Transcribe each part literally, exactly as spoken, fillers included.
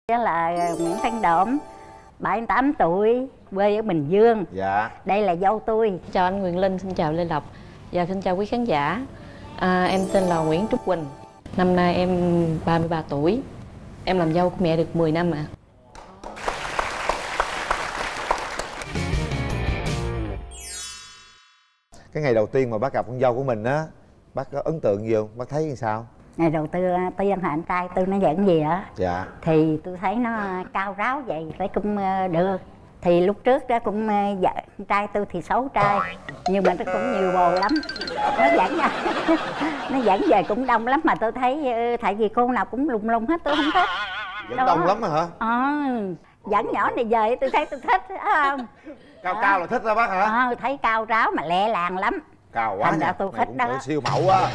Đó là Nguyễn Thanh Độm, bảy mươi tám tuổi, quê ở Bình Dương. Dạ. Đây là dâu tôi. Chào anh Quyền Linh, xin chào Lê Lộc và xin chào quý khán giả. à, Em tên là Nguyễn Trúc Quỳnh. Năm nay em ba mươi ba tuổi. Em làm dâu của mẹ được mười năm ạ. À. Cái ngày đầu tiên mà bác gặp con dâu của mình á, bác có ấn tượng gì không? Bác thấy như sao? Ngày đầu tiên tiên là anh trai tôi nó giận gì á. Dạ. Thì tôi thấy nó cao ráo vậy, thấy cũng được. Thì lúc trước đó cũng dạ, anh trai tôi thì xấu trai, nhưng mà nó cũng nhiều bồ lắm. Nó dẫn nha. Nó dẫn về cũng đông lắm, mà tôi thấy tại vì cô nào cũng lung lung hết, tôi không thích. Dẫn đó. Đông lắm hả? Ờ, dẫn nhỏ này về tôi thấy tôi thích, phải không? Cao đó. Cao là thích đó bác hả? Ờ, thấy cao ráo mà lẹ làng lắm. Cao quá. Thành ra tôi thích đó. Siêu mẫu á.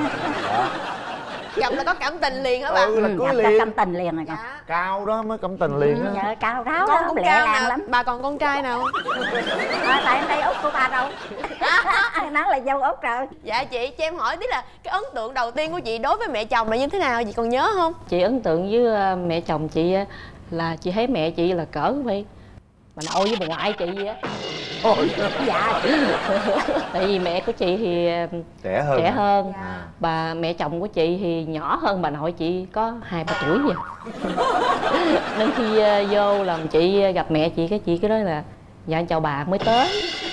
Gặp là có cảm tình liền hả bà? Ừ, là cưới liền. Cảm tình liền rồi. Dạ. Cao đó mới cảm tình liền đó. Dạ, cao ráo con đó, cũng lẹ cao làng nè. lắm. Bà còn con trai nào? À, tại em đây út của ba đâu. Nó là dâu út rồi. Dạ chị, cho em hỏi tí là cái ấn tượng đầu tiên của chị đối với mẹ chồng là như thế nào? Chị còn nhớ không? Chị ấn tượng với mẹ chồng chị là chị thấy mẹ chị là cỡ vậy bà nội với bà ngoại chị vậy á. Ôi. Dạ. Tại vì mẹ của chị thì trẻ hơn trẻ hơn dạ. Bà mẹ chồng của chị thì nhỏ hơn bà nội chị có hai ba tuổi vậy. Nên khi vô làm chị gặp mẹ chị, cái chị cái nói là dạ chào bà mới tới.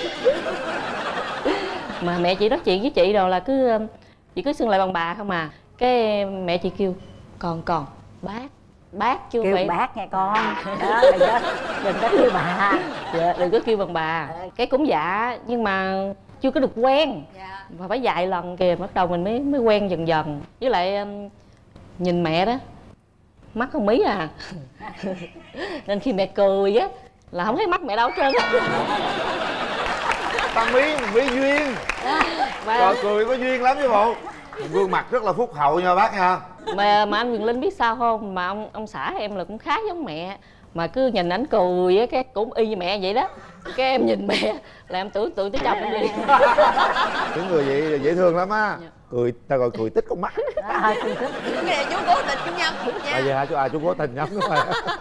Mà mẹ chị nói chuyện với chị rồi là cứ chị cứ xưng lại bằng bà không à. Cái mẹ chị kêu con con bác bác chưa kêu vậy bác nghe con đó, đừng có đừng có kêu bà. Dạ, đừng có kêu bằng bà. Cái cũng dạ nhưng mà chưa có được quen. Dạ. Và phải vài lần kìa bắt đầu mình mới mới quen dần dần. Với lại nhìn mẹ đó mắt con mí à. Nên khi mẹ cười á là không thấy mắt mẹ đâu hết trơn á. Ta mí mí duyên. Và... Rồi cười có duyên lắm chứ bộ. Gương mặt rất là phúc hậu nha bác nha. Mà mà anh Quyền Linh biết sao không, mà ông ông xã em là cũng khá giống mẹ, mà cứ nhìn ảnh cười á cái cũng y như mẹ vậy đó. Cái em nhìn mẹ là em tưởng tượng tới chồng em liền. Những người vậy là dễ thương lắm á. Dạ. Cười ta gọi cười tích con mắt. À, cái này chú cố tình chú nhắm nha. À, vậy hả chú? À chú cố tình nhắm đúng rồi.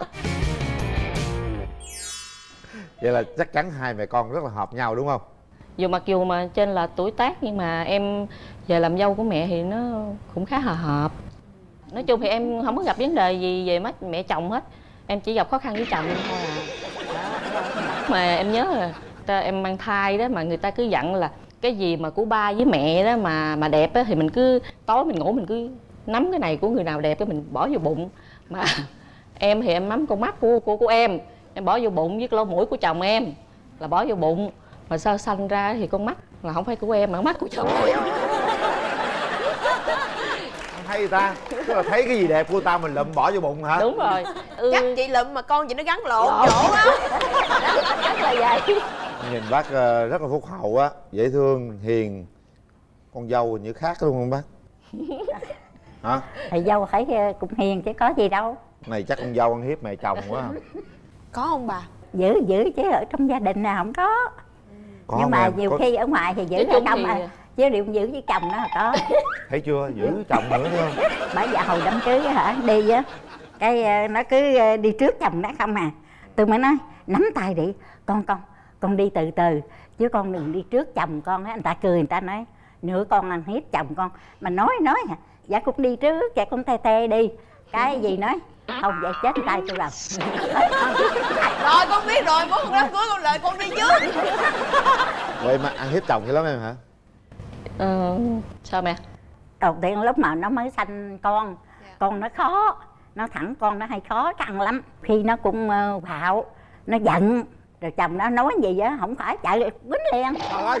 Vậy là chắc chắn hai mẹ con rất là hợp nhau đúng không? Dù mặc dù mà trên là tuổi tác nhưng mà em về làm dâu của mẹ thì nó cũng khá là hợp. Nói chung thì em không có gặp vấn đề gì về mắt mẹ chồng hết. Em chỉ gặp khó khăn với chồng em thôi à. Mà em nhớ là ta, em mang thai đó mà người ta cứ dặn là cái gì mà của ba với mẹ đó mà mà đẹp á thì mình cứ tối mình ngủ mình cứ nắm cái này của người nào đẹp cái mình bỏ vô bụng. Mà em thì em nắm con mắt của của của em, em bỏ vô bụng, với cái lỗ mũi của chồng em là bỏ vô bụng. Mà sao sanh ra thì con mắt là không phải của em mà mắt của chồng em. Hay ta, tức là thấy cái gì đẹp của ta mình lụm bỏ vô bụng hả? Đúng rồi. Ừ. Chắc chị lụm mà con chị nó gắn lộn chỗ á. Chắc là vậy. Nhìn bác rất là phúc hậu á, dễ thương, hiền. Con dâu như khác luôn không bác? Hả? Thì dâu thấy cũng hiền chứ có gì đâu. Này chắc con dâu ăn hiếp mẹ chồng quá. Có không bà? Giữ giữ chứ ở trong gia đình nào không có. Có nhưng mà em, nhiều có... khi ở ngoài thì giữ ở chồng thì... à. Chứ điều giữ với chồng nó là có. Thấy chưa, giữ với chồng nữa đúng không? Bởi dạ hồi đám cưới hả, đi á cái nó cứ đi trước chồng nó không à. Tôi mới nói nắm tay đi con con con đi từ từ chứ con đừng đi trước chồng con á. Người ta cười người ta nói nửa con ăn hiếp chồng con mà nói nói à dạ cũng đi trước dạ con tê tê đi cái gì nói không vậy chết tay tôi rồi. Rồi con biết rồi, bố con đám cưới con lợi con đi trước. Vậy mà ăn hiếp chồng dữ lắm em hả? Ờ, sao mẹ? Đầu tiên lúc mà nó mới sanh con, yeah. Con nó khó, nó thẳng con nó hay khó khăn lắm. Khi nó cũng uh, bạo, nó giận, rồi chồng nó nói gì á, không phải chạy quýnh liền. Trời ơi!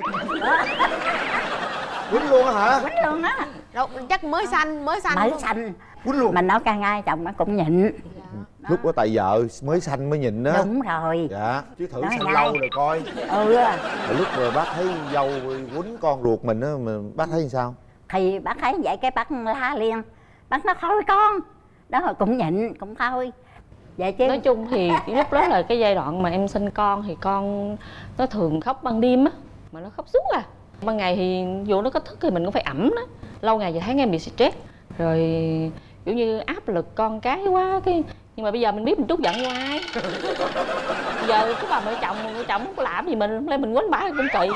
Quýnh luôn hả? Quýnh luôn á. Đâu, chắc mới sanh, mới sanh Mới sanh. Quýnh luôn? Mình nói ca ngay chồng nó cũng nhịn. Yeah. Lúc đó tại vợ mới sanh mới nhịn đó. Đúng rồi. Dạ, chứ thử sanh lâu rồi coi. Ừ. Rồi lúc rồi bác thấy dâu quýnh con ruột mình á, mà bác thấy sao? Thì bác thấy vậy cái bác la liền. Bác nói thôi con. Đó rồi cũng nhịn, cũng thôi. Vậy chứ. Nói chung thì lúc đó là cái giai đoạn mà em sinh con thì con nó thường khóc ban đêm á. Mà nó khóc suốt à. Ban ngày thì dù nó có thức thì mình cũng phải ẵm nó. Lâu ngày giờ thấy em bị stress. Rồi kiểu như áp lực con cái quá cái Nhưng mà bây giờ mình biết mình trút giận của ai. Bây giờ cái bà mẹ chồng mẹ chồng không có làm gì mình, lấy mình quánh bả cũng kỳ.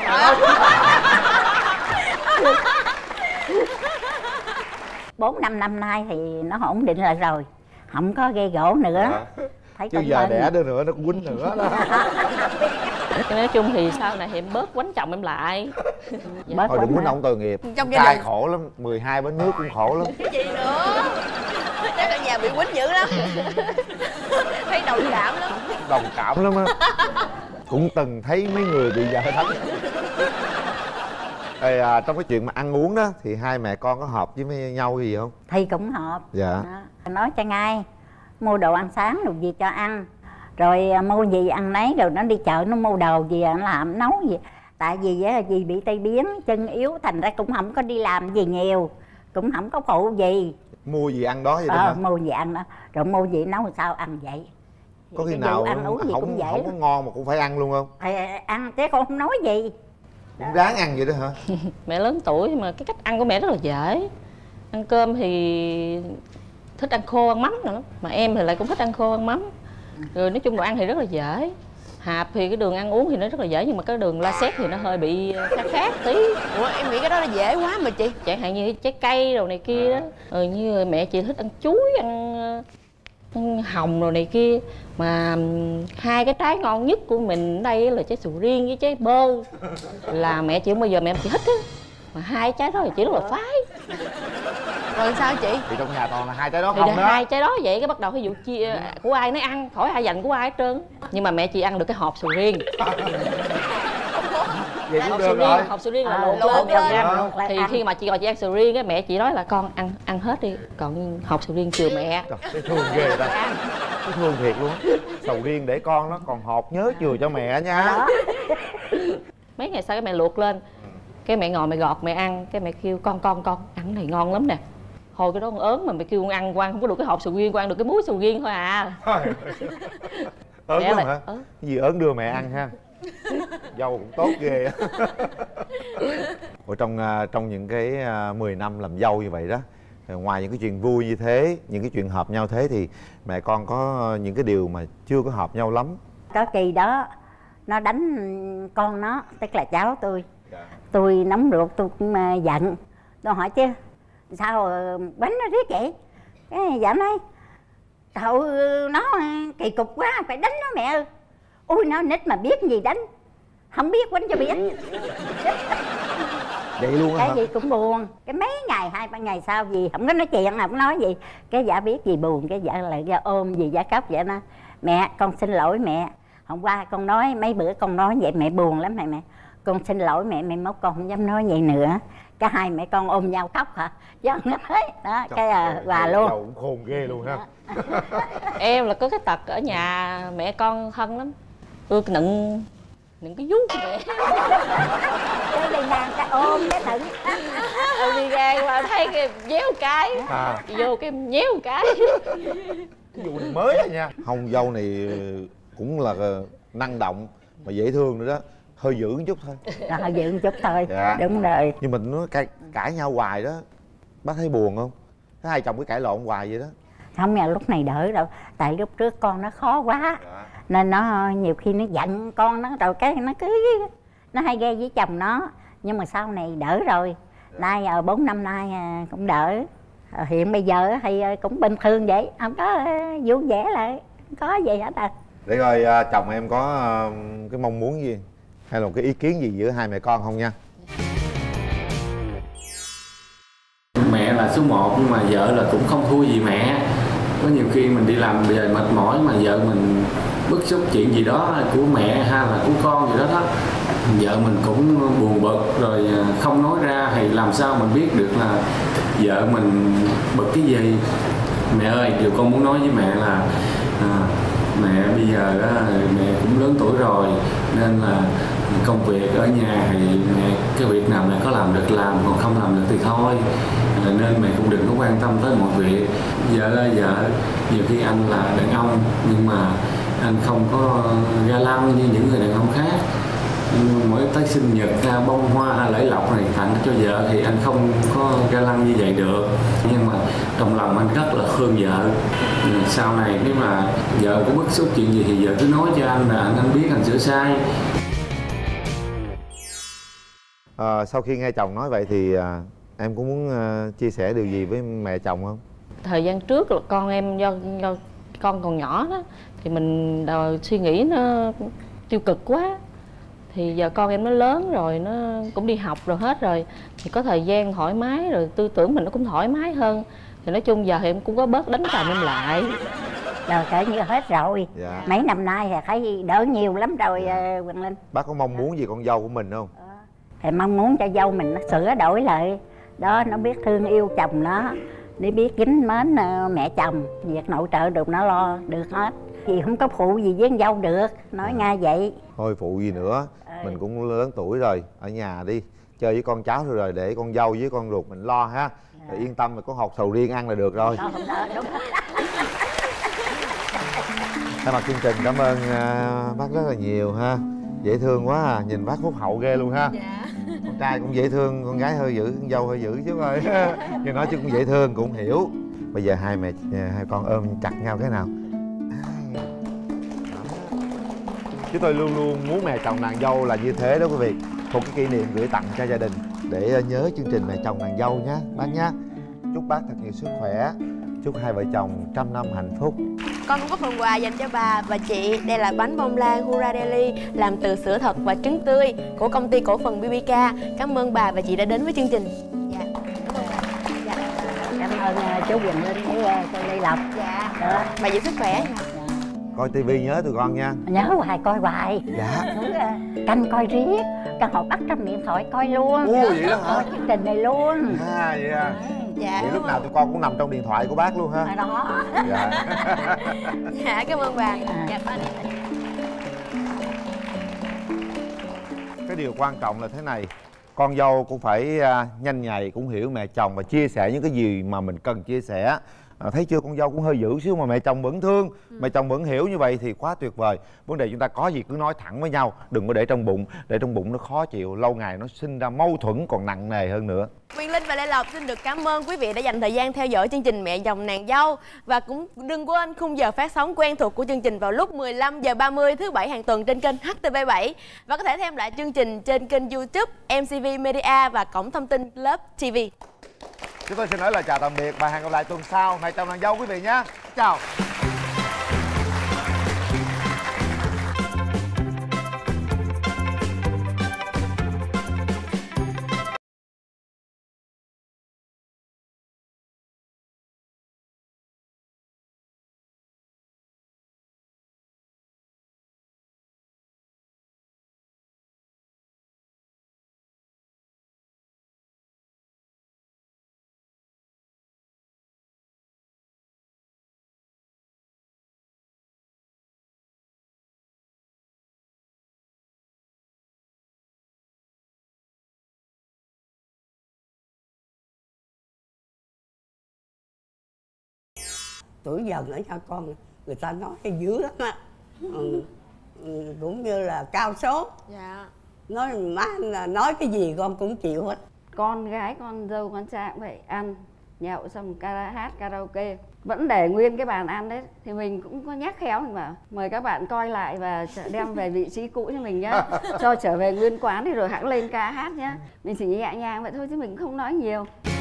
Bốn năm năm nay thì nó ổn định lại rồi, không có gây gỗ nữa. À. Thấy chứ giờ đẻ đứa nữa nó cũng quýnh nữa đó. Nói chung thì sau này thì em bớt quánh chồng em lại. Bớt Thôi đừng quýnh ông tội nghiệp. Trong gia Trai đình khổ lắm, mười hai bánh nước cũng khổ lắm. cái gì nữa, chắc ở nhà bị quýnh dữ lắm. Thấy đồng cảm lắm. Đồng cảm lắm á. Cũng từng thấy mấy người bị vợ đánh. Ê, à, trong cái chuyện mà ăn uống đó thì hai mẹ con có hợp với nhau gì không? Thì cũng hợp. Dạ. Đó. Nói cho ngay mua đồ ăn sáng đồ gì cho ăn, rồi mua gì ăn nấy, rồi nó đi chợ nó mua đồ gì nó làm nấu gì. Tại vì á dì bị tai biến chân yếu, thành ra cũng không có đi làm gì nhiều, cũng không có phụ gì. Mua gì ăn đó vậy đó ờ, hả? Mua gì ăn đó, rồi mua gì nấu sao ăn vậy. Có khi Cái nào vụ ăn uống gì không, cũng vậy không có ngon mà cũng phải ăn luôn không? Thì ăn chứ con không nói gì. Cũng ráng ăn vậy đó hả? Mẹ lớn tuổi mà cái cách ăn của mẹ rất là dễ. Ăn cơm thì thích ăn khô ăn mắm rồi lắm, mà em thì lại cũng thích ăn khô ăn mắm. Rồi nói chung đồ ăn thì rất là dễ. Hạp thì cái đường ăn uống thì nó rất là dễ, nhưng mà cái đường la xét thì nó hơi bị khác khác tí. Ủa em nghĩ cái đó là dễ quá mà chị. Chẳng hạn như trái cây đồ này kia đó. Ừ, như mẹ chị thích ăn chuối, ăn, ăn hồng đồ này kia. Mà hai cái trái ngon nhất của mình ở đây là trái sầu riêng với trái bơ. Là mẹ chị không bao giờ mẹ chị thích á. Mà hai trái đó thì chị rất là phái. Rồi sao chị? Thì trong nhà toàn là hai trái đó Thì không đó. hai trái đó vậy cái bắt đầu cái vụ chia của ai nấy ăn, khỏi ai dành của ai hết trơn. Nhưng mà mẹ chị ăn được cái hộp sầu riêng. Vậy cũng Hộp được sầu rồi. riêng, hộp sầu riêng là À, luộc luộc lên. lên. luộc lại Thì ăn. khi mà chị gọi chị ăn sầu riêng á, mẹ chị nói là con ăn ăn hết đi, còn hộp sầu riêng chiều mẹ. Trời, cái thương ghê ta. Cái thương thiệt luôn á. Sầu riêng để con nó còn hột nhớ chừa cho mẹ nha. Đó. Mấy ngày sau cái mẹ luộc lên, cái mẹ ngồi mẹ gọt mẹ ăn, cái mẹ kêu con con con ăn cái này ngon lắm nè. Hồi cái đó con ớn mà mẹ kêu con ăn, con ăn không có được cái hộp sầu riêng, con ăn được cái muối sầu riêng thôi à. Ớn Mẹ lắm lại- hả? ớn. Cái gì ớn đưa mẹ ăn ha. Dâu cũng tốt ghê á. Ở trong à, trong những cái à, mười năm làm dâu như vậy đó, thì ngoài những cái chuyện vui như thế, những cái chuyện hợp nhau thế, thì mẹ con có những cái điều mà chưa có hợp nhau lắm. Có kỳ đó nó đánh con nó, tức là cháu tôi. Tôi nóng ruột tôi cũng à, giận. Tôi hỏi chứ sao ờ, bánh nó riết vậy? Cái dạ nói cậu nó kỳ cục quá, phải đánh nó mẹ ơi. Ui nó nít mà biết gì đánh, không biết quánh cho biết. Vậy luôn á Cái hả? gì cũng buồn. Cái mấy ngày hai ba ngày sau gì không có nói chuyện, không nói gì, cái dạ biết gì buồn, cái dạ lại ra ôm gì dạ khóc vậy. Nó mẹ con xin lỗi mẹ, hôm qua con nói mấy bữa con nói vậy mẹ buồn lắm mẹ mẹ con xin lỗi mẹ, mẹ mốt con không dám nói vậy nữa. Cái hai mẹ con ôm nhau khóc hả chứ không nói đó. Trời Cái à, ơi, hòa dâu luôn. cũng khôn ghê luôn ha. Em là có cái tật ở nhà mẹ con thân lắm, ưa cái nựng nựng cái vú của mẹ. Cái đây ngang cái ôm cái thử. Ừ, đi ra qua thấy cái déo cái, À. vô cái nhéo cái. Cái vụ này mới rồi nha. Hông dâu này cũng là năng động mà dễ thương nữa đó, hơi dữ một chút thôi. Rồi dự một chút thôi. Dạ. Đúng rồi. Nhưng mình nó cãi, cãi nhau hoài đó, bác thấy buồn không? Thấy hai chồng cứ cãi lộn hoài vậy đó. Không nha, lúc này đỡ đâu, tại lúc trước con nó khó quá. Dạ. Nên nó nhiều khi nó giận con nó, rồi cái nó cứ nó hay gây với chồng nó. Nhưng mà sau này đỡ rồi. Nay ở bốn năm nay à, cũng đỡ. Ờ, hiện bây giờ thì cũng bình thường vậy, không có à, vui vẻ lại, không có gì hết à. Để coi à, chồng em có à, cái mong muốn gì hay là cái ý kiến gì giữa hai mẹ con không nha. Mẹ là số một nhưng mà vợ là cũng không thua gì mẹ. Có nhiều khi mình đi làm về mệt mỏi mà vợ mình bức xúc chuyện gì đó của mẹ hay là của con gì đó đó, vợ mình cũng buồn bực rồi không nói ra, thì làm sao mình biết được là vợ mình bực cái gì. Mẹ ơi, điều con muốn nói với mẹ là à, mẹ bây giờ đó, mẹ cũng lớn tuổi rồi nên là công việc ở nhà thì mẹ cái việc nào mẹ có làm được làm, còn không làm được thì thôi. À, nên mẹ cũng đừng có quan tâm tới mọi việc. Vợ ơi vợ, nhiều khi anh là đàn ông nhưng mà anh không có ga lăng như những người đàn ông khác. mỗi tới sinh nhật, bông hoa, lễ lộc này tặng cho vợ thì anh không có ga lăng như vậy được. Nhưng mà trong lòng anh rất là thương vợ. Sau này nếu mà vợ có bức xúc chuyện gì thì vợ cứ nói cho anh là anh biết anh sửa sai. À, sau khi nghe chồng nói vậy thì à, em có muốn à, chia sẻ điều gì với mẹ chồng không? Thời gian trước là con em do, do con còn nhỏ đó thì mình đòi, suy nghĩ nó tiêu cực quá. Thì giờ con em nó lớn rồi, nó cũng đi học rồi hết rồi, thì có thời gian thoải mái rồi, tư tưởng mình nó cũng thoải mái hơn. Thì nói chung giờ thì em cũng có bớt đánh chồng em lại. Rồi kể như hết rồi. Dạ. Mấy năm nay thì thấy đỡ nhiều lắm rồi. Dạ. Quỳnh Linh. Bác có mong muốn gì con dâu của mình không? Thì mong muốn cho dâu mình nó sửa đổi lại. Đó, nó biết thương yêu chồng nó, để biết kính mến mẹ chồng. Việc nội trợ được nó lo được hết. Thì không có phụ gì với con dâu được. Nói ngay vậy. Thôi phụ gì nữa. Ừ. Mình cũng lớn tuổi rồi. Ở nhà đi chơi với con cháu rồi, để con dâu với con ruột mình lo ha. Rồi yên tâm là có hột sầu riêng ăn là được rồi. Đó, đó, đúng. Thay mặt chương trình cảm ơn uh, bác rất là nhiều ha. Dễ thương quá à, nhìn bác phúc hậu ghê luôn ha. Dạ. Con trai cũng dễ thương, con gái hơi dữ, con dâu hơi dữ chứ ơi. Nhưng nói chứ cũng dễ thương, cũng hiểu. Bây giờ hai mẹ hai con ôm chặt nhau thế nào. Chúng tôi luôn luôn muốn mẹ chồng nàng dâu là như thế đó quý vị. Một cái kỷ niệm gửi tặng cho gia đình để nhớ chương trình mẹ chồng nàng dâu nhé bác nhé. Chúc bác thật nhiều sức khỏe, chúc hai vợ chồng trăm năm hạnh phúc. Con cũng có phần quà dành cho bà và chị. Đây là bánh bông lan Hura Deli làm từ sữa thật và trứng tươi của công ty cổ phần bê bê ca. Cảm ơn bà và chị đã đến với chương trình. Dạ, cảm ơn bà. Dạ. Cảm ơn uh, chú Quỳnh Linh với uh, cô Lê Lộc. Dạ. Đó. Bà giữ sức khỏe nha. Coi tivi nhớ tụi con nha. Nhớ hoài, coi hoài. Dạ. Cứ uh, canh coi riết. Căn hộ bắt trong điện thoại coi luôn. Ồ, vậy đó hả? Coi chương trình này luôn. À vậy à. Dạ. Vậy lúc nào tụi con cũng nằm trong điện thoại của bác luôn ha. À, đó. Dạ. Dạ, cảm ơn bà. À. Dạ, ba đi. Cái điều quan trọng là thế này, con dâu cũng phải à, nhanh nhạy, cũng hiểu mẹ chồng và chia sẻ những cái gì mà mình cần chia sẻ. À, thấy chưa, con dâu cũng hơi dữ xíu mà mẹ chồng vẫn thương, ừ. mẹ chồng vẫn hiểu như vậy thì quá tuyệt vời. Vấn đề chúng ta có gì cứ nói thẳng với nhau, đừng có để trong bụng, để trong bụng nó khó chịu, lâu ngày nó sinh ra mâu thuẫn còn nặng nề hơn nữa. Quyền Linh và Lê Lộc xin được cảm ơn quý vị đã dành thời gian theo dõi chương trình Mẹ chồng nàng dâu. Và cũng đừng quên khung giờ phát sóng quen thuộc của chương trình vào lúc mười lăm giờ ba mươi thứ bảy hàng tuần trên kênh H T V bảy. Và có thể xem lại chương trình trên kênh YouTube em xê vê Media và cổng thông tin Love ti vi. Chúng tôi xin nói lời chào tạm biệt và hẹn gặp lại tuần sau mẹ chồng nàng dâu quý vị nhé. Chào. Tuổi dần ở nhà con người ta nói cái dữ lắm á. Ừ. Ừ, cũng như là cao số. Dạ. Nói má là nói cái gì con cũng chịu hết. Con gái, con dâu, con trai cũng phải ăn nhậu xong kara, hát karaoke vẫn để nguyên cái bàn ăn đấy, thì mình cũng có nhắc khéo, mình bảo mời các bạn coi lại và đem về vị trí cũ cho mình nhá, cho trở về nguyên quán thì rồi hãng lên ca hát nhá. Mình chỉ nhẹ nhàng vậy thôi chứ mình cũng không nói nhiều.